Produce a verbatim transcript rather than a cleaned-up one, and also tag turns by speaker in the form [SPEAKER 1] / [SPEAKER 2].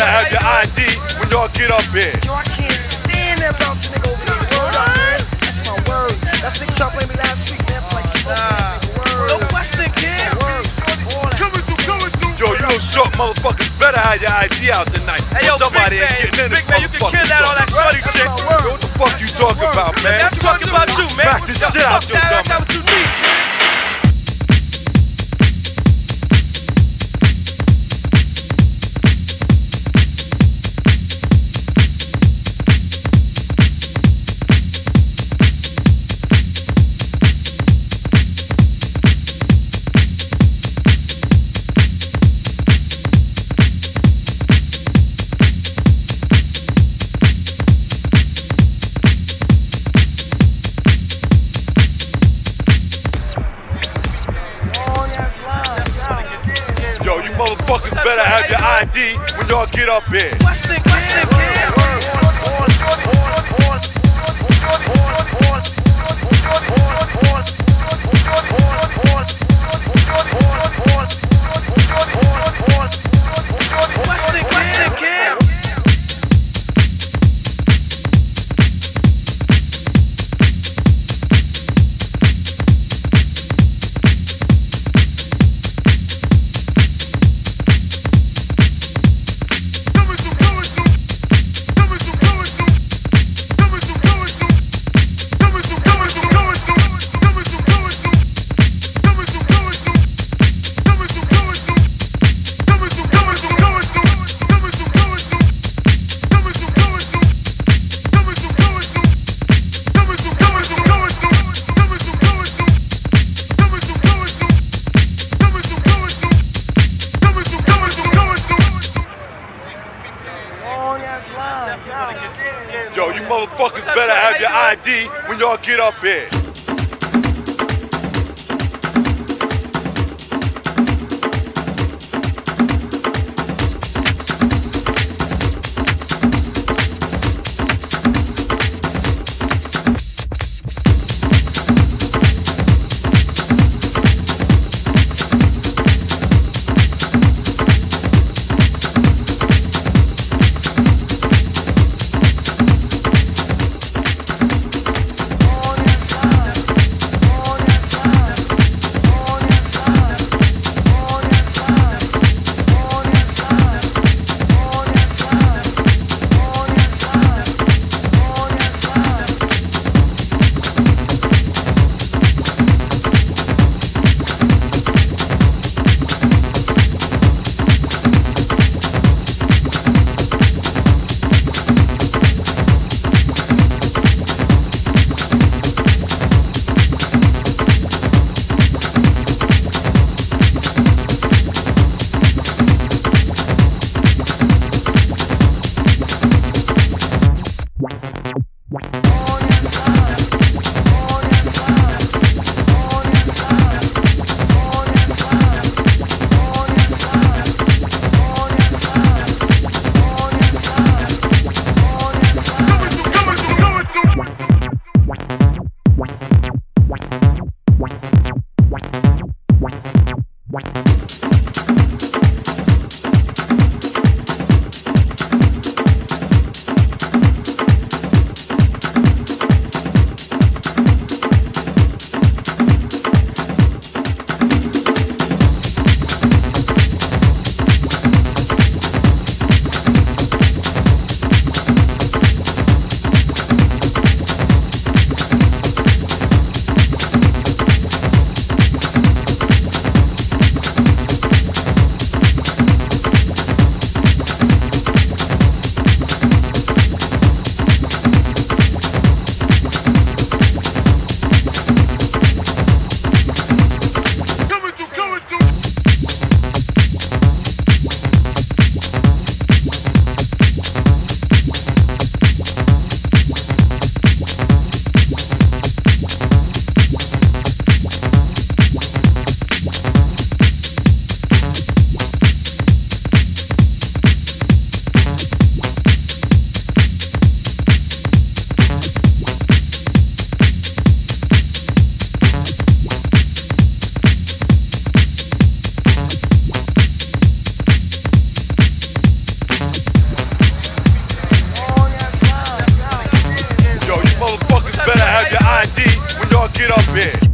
[SPEAKER 1] better have your I D when y'all get up here.
[SPEAKER 2] Yo, I can't stand that bounce nigga over there. Word up, man. That's my word. That's nigga trying to play me last week, man. For like smoking that nigga. Word.
[SPEAKER 3] No question, kid.
[SPEAKER 2] Word.
[SPEAKER 1] Coming through, coming through. Yo, you know short motherfuckers better have your I D out tonight.
[SPEAKER 3] Hey, yo,
[SPEAKER 1] somebody
[SPEAKER 3] big
[SPEAKER 1] ain't
[SPEAKER 3] man,
[SPEAKER 1] getting in this
[SPEAKER 3] big man, you can
[SPEAKER 1] motherfucker.
[SPEAKER 3] kill that all that shorty shit.
[SPEAKER 1] Yo, what the fuck you talking about, man?
[SPEAKER 3] I'm talking about you, man.
[SPEAKER 1] Smack the shit out your dumb
[SPEAKER 3] ass. That's what you need.
[SPEAKER 1] Yo, you motherfuckers better have your I D when y'all get up here.
[SPEAKER 3] Question, question, kid.
[SPEAKER 1] Yo, you motherfuckers better have your I D when y'all get up here.
[SPEAKER 2] On that line.
[SPEAKER 1] get up here.